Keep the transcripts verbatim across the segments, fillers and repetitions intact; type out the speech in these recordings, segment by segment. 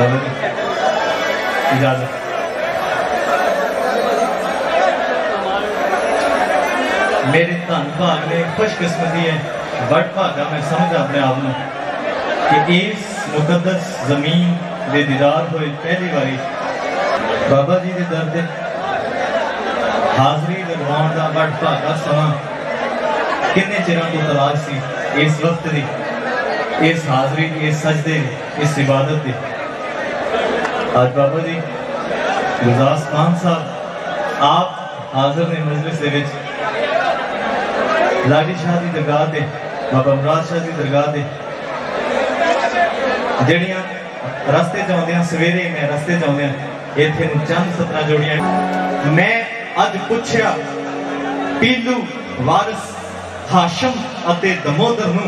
बाबा जी इजाजत। मेरी धन भाग ने खुशकिस्मती है, बड़ भागा मैं समझा अपने आप में कि इस मुकद्दस जमीन दे दीदार होए पहली बारी बाबा जी के दर से हाजरी लगवाउण दा बड़ भागा समा किन्ने चिरां तो तलाश सी इस वक्त दी, इस हाजरी, इस सजदे, इस इबादत दी। आज बाबा जी गुरदास मान साहब आप हाजिर ने मजलिस दे विच लाडी शाह की दरगाह से बाबा मुराद शाह की दरगाह से जड़ियां रस्ते चाहते सवेरे मैं रस्ते चाहते इतने चंद सतना जोड़ियां मैं अज पूछया पीलू वारिस हाशम अते दमोदर नूं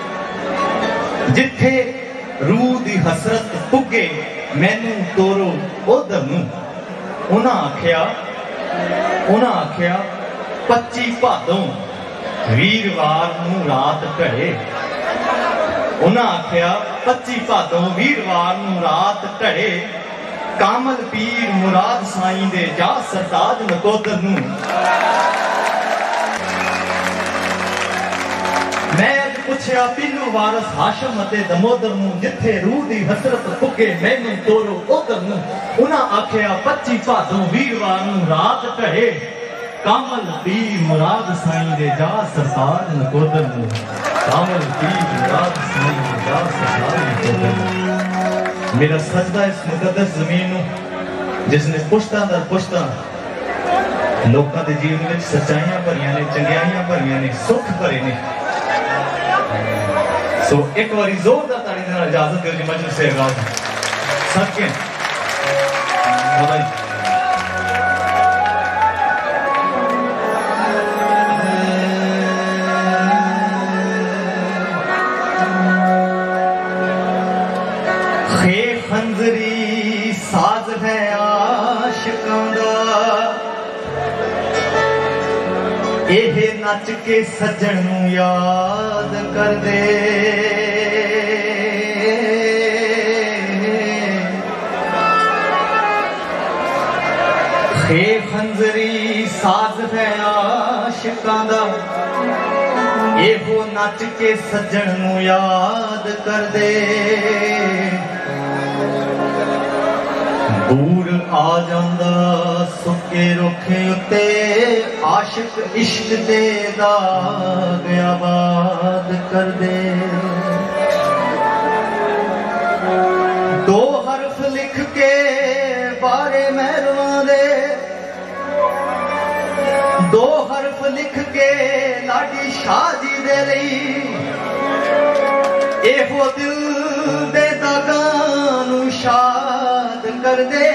जिथे रूह दी हसरत पुगे मैनू तोरो उधर नूं। उन्हां आख्या उन्हां आख्या पच्ची भादों वीरवार नूं रात ढड़े। उन्हां आख्या पच्ची भादों वीरवार नूं रात ढड़े कामल पीर मुराद साईं दे जा सरताज नकोदर नूं। मैं पुछया पीलू वारस हाशम अते दमोदर नूं जिथे रूह दी हसरत पुगे मैनू तोरो उधर नूं। उन्हां आख्या पच्ची भादों वीरवार नूं रात ढड़े कामल पीर मुराद साईं दे जा सरताज नकोदर नूं। कामल पीर मुराद साईं दे जा सरताज नकोदर नूं। मेरा सजदा इस मुकद्दस जमीन नूं जिसने पुश्तां दर पुश्तां लोकां दे जीवन विच सच्चाइयां भरियां ने, चंगियाइयां भरियां ने, सुख भरे ने। सो एक बारी जोरदार ताड़ी दे नाल इजाजत दिओ जी मजलिस से आगाज सदके बाबा जी। खंजरी साज है आशिकां दा एह नच के सज्जन नूं याद कर दे। खे खंजरी साज है आशिकां दा एहो नच के सज्जन नूं याद कर दे। दूर आ जांदा सुके रुखे उत्ते आशिक इश्क दे दाग आबाद कर दे। दो हरफ लिख के बारे महरवां दे, दो हरफ लिख के लाडी शाह जी दे लई एहो दिल दे दागां नूं शाद कर दे।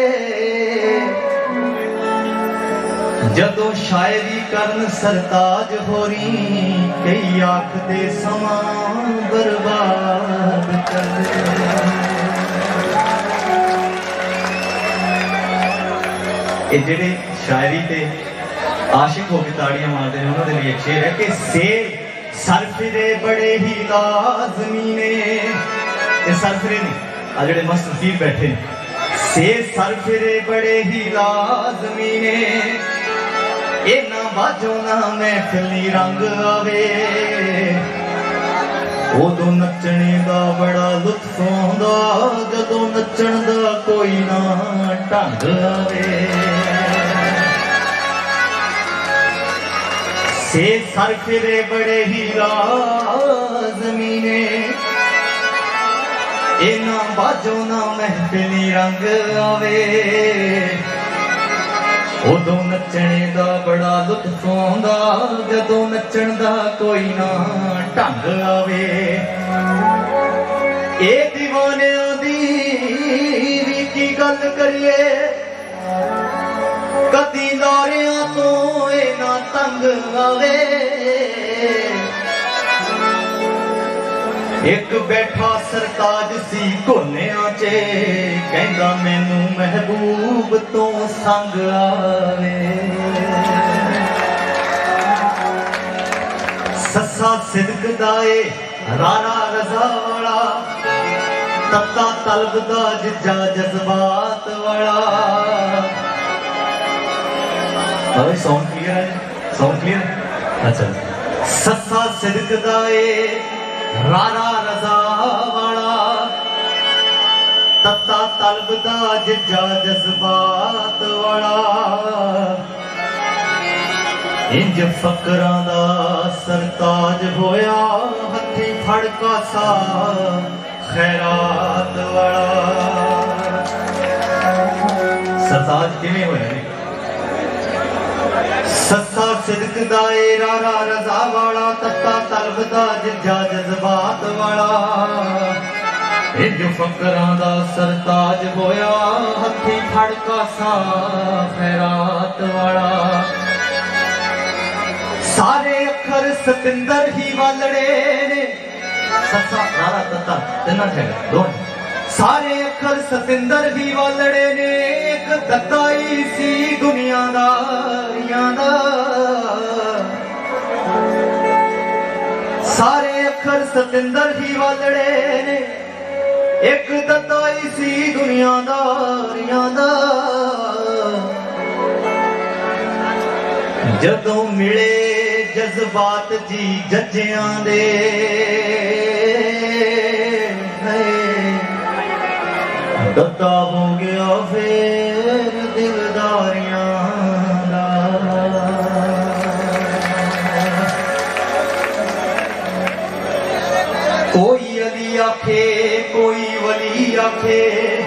जदों शायरी करन सरताज होरी कई आख दे समा बर्बाद कर दे। ये जेड़े शायरी ते आशिक होके ताड़ियां मारते हैं उन्होंने लिए शेर है कि शेर सरफिरे बड़े ही लाजमी ने। ये सरफिरे ने आ जेड़े मस्त फकीर बैठे से सरफिरे बड़े ही लाजमी ने। ए ना बाजो ना महफिली रंग आवे उदों नचने दा बड़ा लुत्फ आउंदा जदों नचण दा कोई ना ढंग आवे। से सरफिरे बड़े ही लाजमी ने इना बाजो ना महफिली रंग आवे उदों नचने दा बड़ा लुत्फ आउंदा जदों नचण दा कोई ना ढंग आवे। ए दीवानियां दी भी की गल करिए कदी लारियां तो इना तंग आवे। एक बैठा सरताज सी कोनिया चे कहंदा मैनू महबूब तो संग आवे। ससा सिदक दाए रारा रजा वाला तत्ता तलबदा जिजा जज्बात वाला। अरे साउंड क्लियर है? Sound clear? अच्छा। सस्सा सिदक दाए रारा रजा वाला, तत्ता तलबदा जिजा जज्बात वाला। इंज फकरां दा सरताज होया हथी फड़ कासा खैरात वाला। सरताज किवें होया? सस्सा सिदक दाए रारा रजा वाला, तत्ता तलबदा जिजा जज्बात वाला। इंज फकरां दा सरताज होया हथी फड़ कासा खैरात वाला। सारे अखर सतिंदर ही वालड़े ने, सस्सा रारा तत्ता तिना ठहर दो। सारे अखर सतिंदर ही वालड़े ने, एक दत्ताई सी दुनियादारियां दा। सारे अखर सतिंदर ही वालड़े ने, एक दत्ताई सी दुनियादारियां दा। जदों मिले जज्बात जी जज्जियां दे, दत्ता हो गया फिर दिलदारियां दा। कोई अली आखे कोई वली आखे,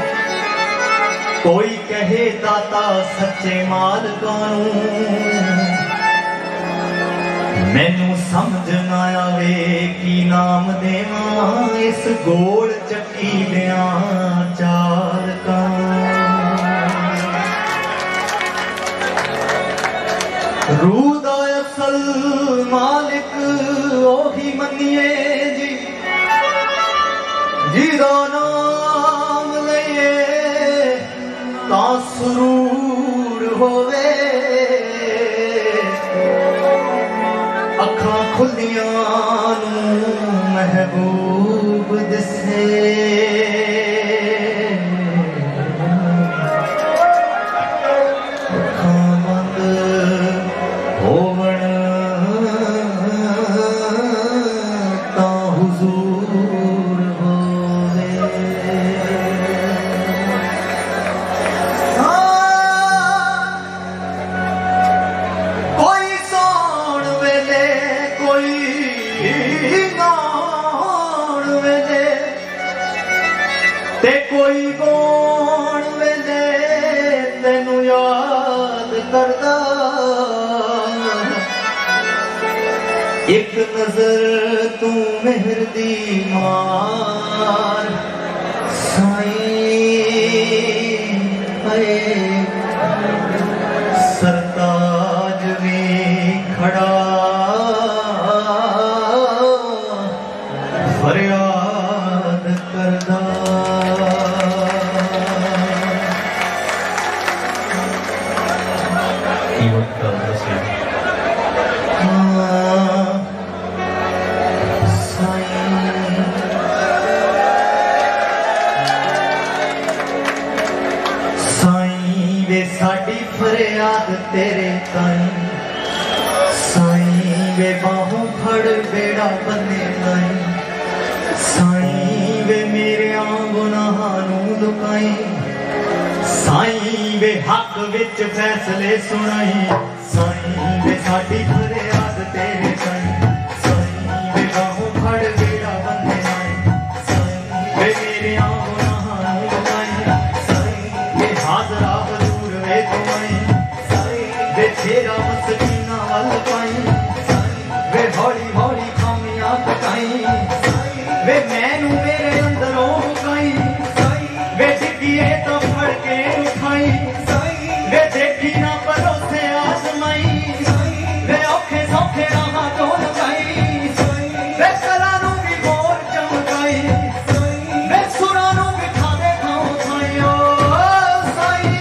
कोई कहे दाता सच्चे मालकानू। मैनू समझ ना आवे की नाम देवा इस गोल चक्की दिया चार का। रूह दा असल मालिक ओही मनिए जी, जिदा नाम लइए तां सुरूर होवे। अखा खुलियां महबूब दिसे, अखा बंद होवण तां हुजूर होवे। ते कोई कौन वेले तेनू याद करदा, एक नजर तू मेहर दी मार साईं। है सरताज भी खड़ा फरियाद करदा। साड़ी फरियाद तेरे ताईं साईं, वे बाहों फड़ बेड़ा बने लाई। साईं वे मेरे गुनाहां नू लुकाई, साईं वे हक विच फैसले सुनाई। साईं वे साड़ी फरियाद तेरे ताईं, साईं वे बाहों फड़ बेड़ा बने लाई। साईं वे मेरे गुनाहां नू लुकाई, साईं वे हाजरा तेरा मस्कीना वल पाई। वे हौली हौली खामियां कटाई, वे मैनू मेरे अंदरों मुकाई। वे डिगिए तो फड़ के उठाई, वे देखी ना भरोसे आजमाई। वे औखे सौखे राह तो लगाई, वे कला नू भी होर चमकाई। वे सुरां नू भी खावे खाओ खाई। ओ साईं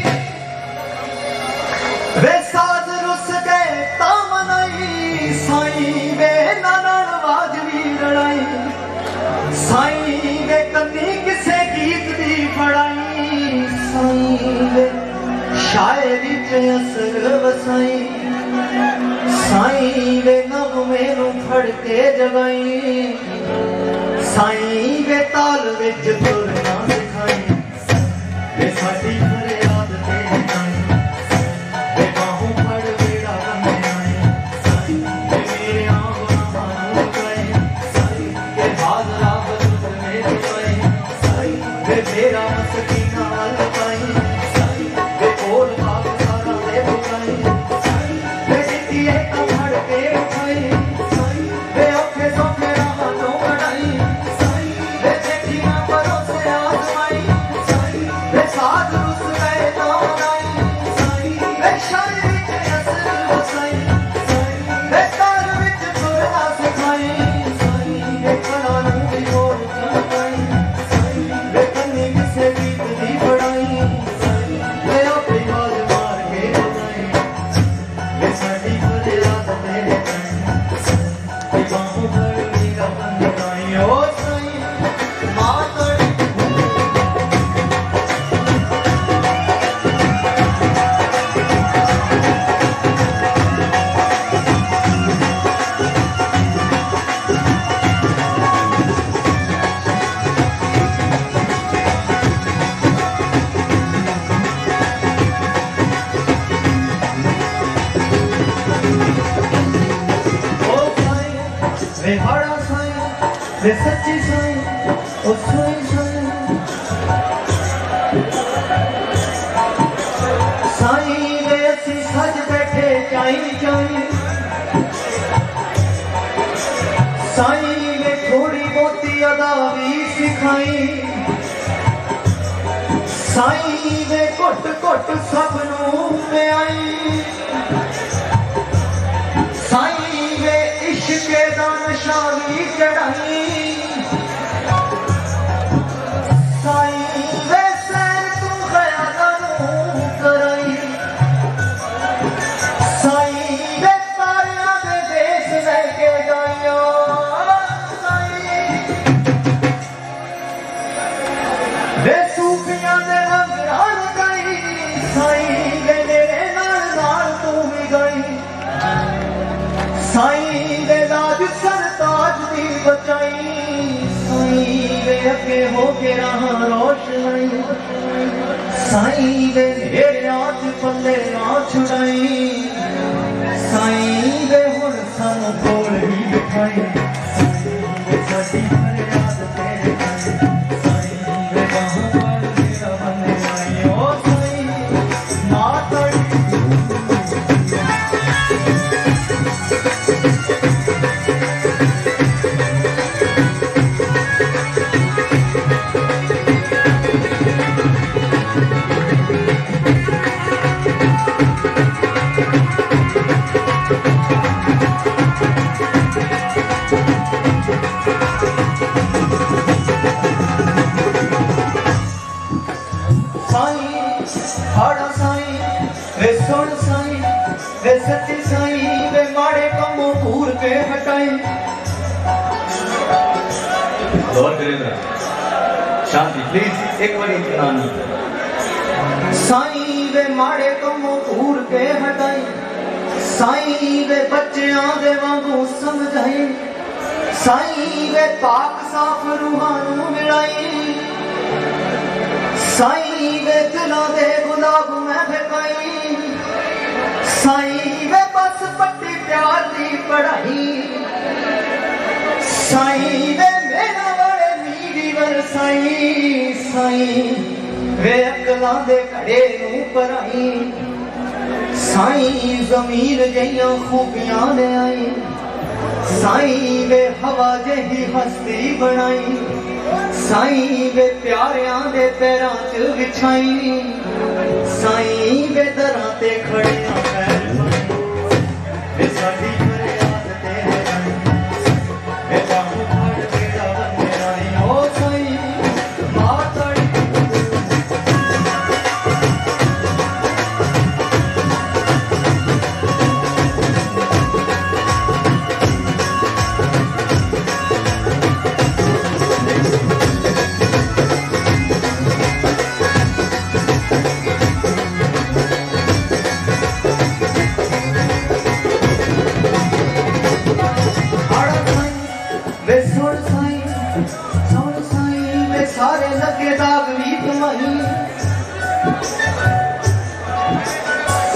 वे साज रुस गए ता मनाई, साईं वे नाना वाजवी लड़ाई। साईं वे कन्नी किस शायरी च असर वसाई साईं वे नगमे नू फड़ के जगाई साईं वे ताल विच तुरना सिखाई वे साडी फरियाद तेरे ताईं वे बाहों फड़ बेड़ा बंदे आए साईं वे मेरे आंगुआं नू गए साईं वे हाजरा बजुर्ग मेरे पाए साईं वे मेरा मस्कीना वाल पाई साईं वे कोल भाग सारा दे बुकाई साईं वे जितिए का फड़ के उठाई साईं वे औखे सौखे राह तो कढ़ाई साईं वे चिट्ठियां भरोसे आजमाई साईं वे साथ रुस गए तो मनाई साईं वे शायरी च असर वसाई साईं वे तार विच तुरना सिखाई साईं वे कला नू भी मोड़ चमकाई साईं वे कन्नी किसे गीत दी पढ़ाई साईं वे आपे आवाज मार के बुलाई वे साडी फरियाद तेरे ताईं वे बाहों फड़ मेरा बंद आई ओ साईं मां तड़ी ओ साईं वे हाड़ा साईं वे सच्ची साईं ओ सोई साईं साईं वे असी सज बैठे चाई चाई साईं वे थोड़ी बहुती अदा भी सिखाई साईं वे घुट घुट सब नू पियाई साईं वे इश्क दा नशा भी चढ़ाई साईं वे सैर तू ख्यालां नू कराई साईं वे तारियां दे देश लेके जाइया साईं वे सूफियां दे रंग राल गई साईं वे मेरे नाल नाल तू भी गई साईं वे लाज सरताज दी बचाई साईं वे अगे हो के राह रोशनाई साईं वे मेरे हाथ पल्ले ना छुड़ाई साईं वे हुण सानू कोल ही बिठाई साईं वे साडी फरियाद तेरे ताईं साईं वे बाहों फड़ मेरा बंद आई ओ साईं मां तड़ी साईं हाड़ा साईं वे सुन साईं वे सच्ची साईं वे माड़े कमों पूर के हटाई गौर करें जरा शांति प्लीज एक बार इत्मीनान साईं वे माड़े कमों पूर के हटाई साईं वे बच्चियां दे वांगू समझाई साईं वे पाक साफ रूहां नू मिलाई साईं वे दिलां दे गुलाब मैं फेकाई साईं वे बस पट्टी प्यार दी पढ़ाई साईं वे मेरा बड़े मीरी वरसाई साईं वे अकलां दे घड़े नू भराई साईं जमीन जइयां खूबियां ले आई साईं वे हवा जही हस्ती बनाई साईं वे प्यारियां दे पैरां च विछाई साईं वे दरां ते खड़ियां पैर पाई वे साडी फरियाद तेरे ताईं वे बाहों फड़ बेड़ा बंदे आई ओ साईं मां तड़ी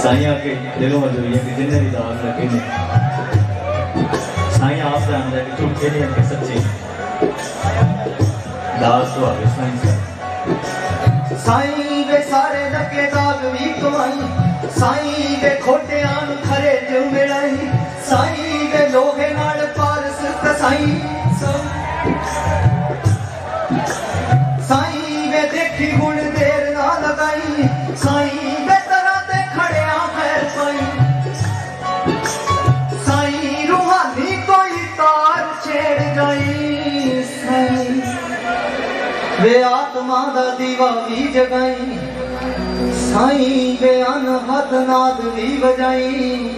साईं आके दिलों मजूरी है कि जिन्हें भी दाग लगे ने साईं आप जानते हैं कि झूठे नहीं है सच्चे दाग तो आगे साईं साईं वे सारे लगे दाग भी कमाई साईं वे खोटे आन खरे जो मिलाई साईं वे लोहे नाल पारस कसाई साईं वे देखी गुण देर ना लगाई साईं वे तरह ते खड़े आ खैर पाई साईं रूहानी कोई तार छेड़ गई साईं वे आत्मा दा दीवा भी जगाई साईं वे अनहद नाद भी बजाई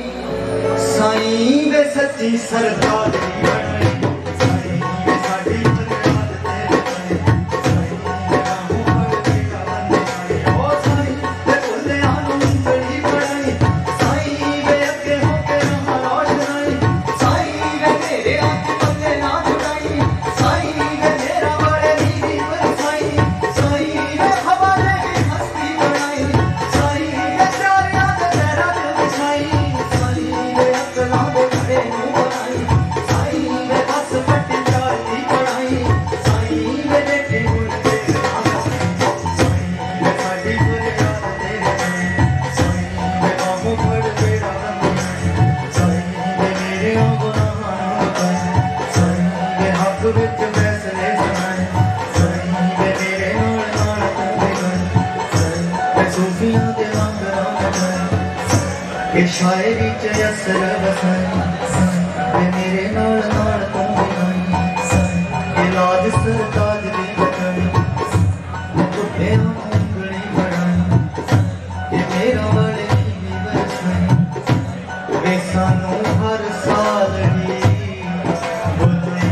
साईं वे सच्ची सरकार भी बनाई साईं वे साडी फरियाद ते लगाई साईं वे राहों पर बेटा बनाई ओ साईं वे भुल्ले आनू बड़ी पढ़ाई साईं वे अगे होके राह रोशनाई साईं वे मेरे हाथ पल्ले ना छुड़ाई साईं वे मेरा बड़े नीरी बरसाई साईं वे हवाले की हस्ती बनाई साईं वे प्यारियां दे तेरा दिल बिछाई साईं वे अकलां दे घड़े नू बनाई साईं वे बस पट्टी प्यार दी पढ़ाई साईं वे देखे गुण ते साईं वे साडी फरियाद ते लगाई साईं वे बाहों फड़ बेड़ा बनाई साईं वे मेरे गुनाहां नू लगाई साईं वे हक विच फैसले सुनाए साईं वे मेरे नाल नाल तू भी गई साईं वे सूफियां दे रंग रंग गए ये शायरी च असर बसाई साईं वे मेरे नाल नाल तू भी गई साईं ये लाज सरताज दी बचाई तुझे उंगली बढ़ाई ये मेरा बड़े नीवी बरसाई वे सानू हर साल ही बुलाए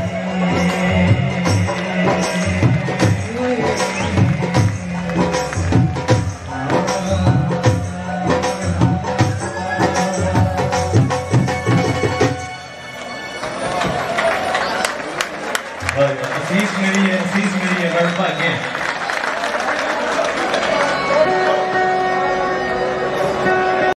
असीस मेरी है असीस मेरी है बड़ भाग्य